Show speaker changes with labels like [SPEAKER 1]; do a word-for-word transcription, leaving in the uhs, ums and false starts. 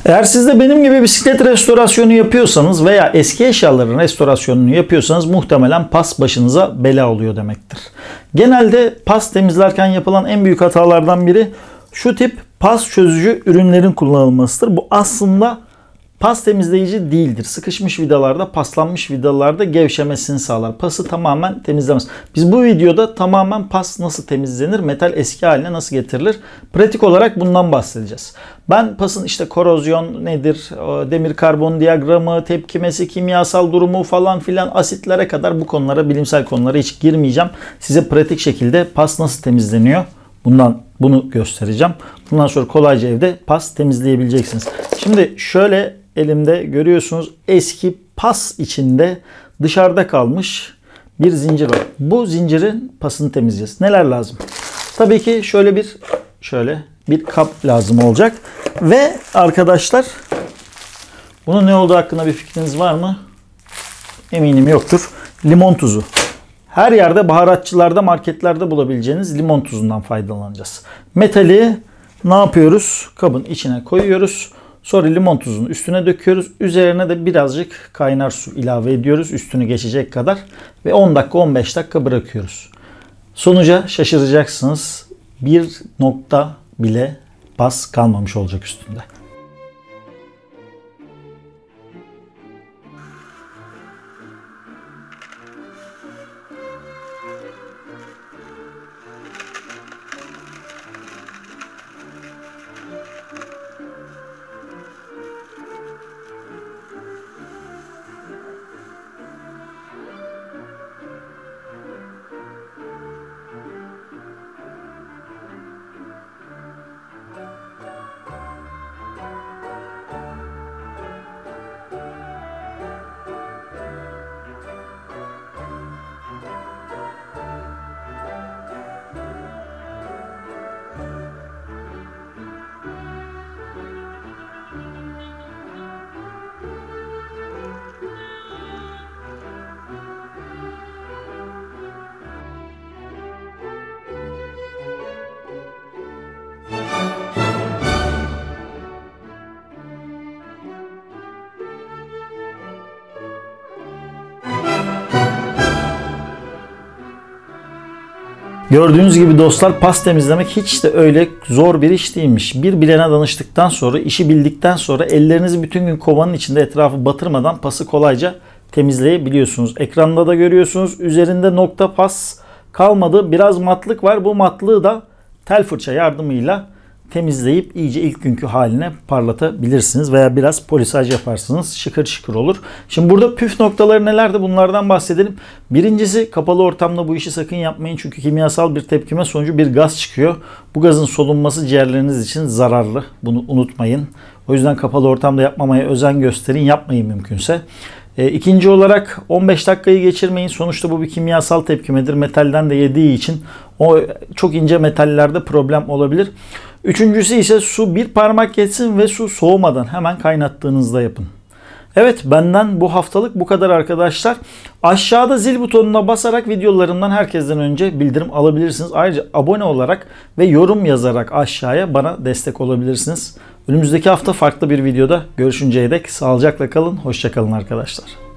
[SPEAKER 1] Eğer siz de benim gibi bisiklet restorasyonu yapıyorsanız veya eski eşyaların restorasyonunu yapıyorsanız muhtemelen pas başınıza bela oluyor demektir. Genelde pas temizlerken yapılan en büyük hatalardan biri şu tip pas çözücü ürünlerin kullanılmasıdır. Bu aslında pas temizleyici değildir. Sıkışmış vidalarda, paslanmış vidalarda gevşemesini sağlar. Pası tamamen temizlemez. Biz bu videoda tamamen pas nasıl temizlenir, metal eski haline nasıl getirilir, pratik olarak bundan bahsedeceğiz. Ben pasın işte korozyon nedir, demir karbon diyagramı, tepkimesi, kimyasal durumu falan filan asitlere kadar bu konulara, bilimsel konulara hiç girmeyeceğim. Size pratik şekilde pas nasıl temizleniyor bundan bunu göstereceğim. Bundan sonra kolayca evde pas temizleyebileceksiniz. Şimdi şöyle elimde görüyorsunuz eski pas içinde dışarıda kalmış bir zincir var. Bu zincirin pasını temizleyeceğiz. Neler lazım? Tabii ki şöyle bir şöyle bir kap lazım olacak. Ve arkadaşlar bunun ne olduğu hakkında bir fikriniz var mı? Eminim yoktur. Limon tuzu. Her yerde baharatçılarda, marketlerde bulabileceğiniz limon tuzundan faydalanacağız. Metali ne yapıyoruz? Kabın içine koyuyoruz. Sonra limon tuzunu üstüne döküyoruz. Üzerine de birazcık kaynar su ilave ediyoruz. Üstünü geçecek kadar. Ve on dakika on beş dakika bırakıyoruz. Sonuca şaşıracaksınız. Bir nokta bile pas kalmamış olacak üstünde. Gördüğünüz gibi dostlar, pas temizlemek hiç de öyle zor bir iş değilmiş. Bir bilene danıştıktan sonra, işi bildikten sonra ellerinizi bütün gün kovanın içinde etrafı batırmadan pası kolayca temizleyebiliyorsunuz. Ekranda da görüyorsunuz, üzerinde nokta pas kalmadı. Biraz matlık var. Bu matlığı da tel fırça yardımıyla temizleyip iyice ilk günkü haline parlatabilirsiniz veya biraz polisaj yaparsınız. Şıkır şıkır olur. Şimdi burada püf noktaları nelerdi? Bunlardan bahsedelim. Birincisi, kapalı ortamda bu işi sakın yapmayın. Çünkü kimyasal bir tepkime sonucu bir gaz çıkıyor. Bu gazın solunması ciğerleriniz için zararlı. Bunu unutmayın. O yüzden kapalı ortamda yapmamaya özen gösterin. Yapmayın mümkünse. E, ikinci olarak on beş dakikayı geçirmeyin. Sonuçta bu bir kimyasal tepkimedir. Metalden de yediği için o çok ince metallerde problem olabilir. Üçüncüsü ise su bir parmak geçsin ve su soğumadan hemen kaynattığınızda yapın. Evet, benden bu haftalık bu kadar arkadaşlar. Aşağıda zil butonuna basarak videolarımdan herkesten önce bildirim alabilirsiniz. Ayrıca abone olarak ve yorum yazarak aşağıya bana destek olabilirsiniz. Önümüzdeki hafta farklı bir videoda görüşünceye dek sağlıcakla kalın. Hoşça kalın arkadaşlar.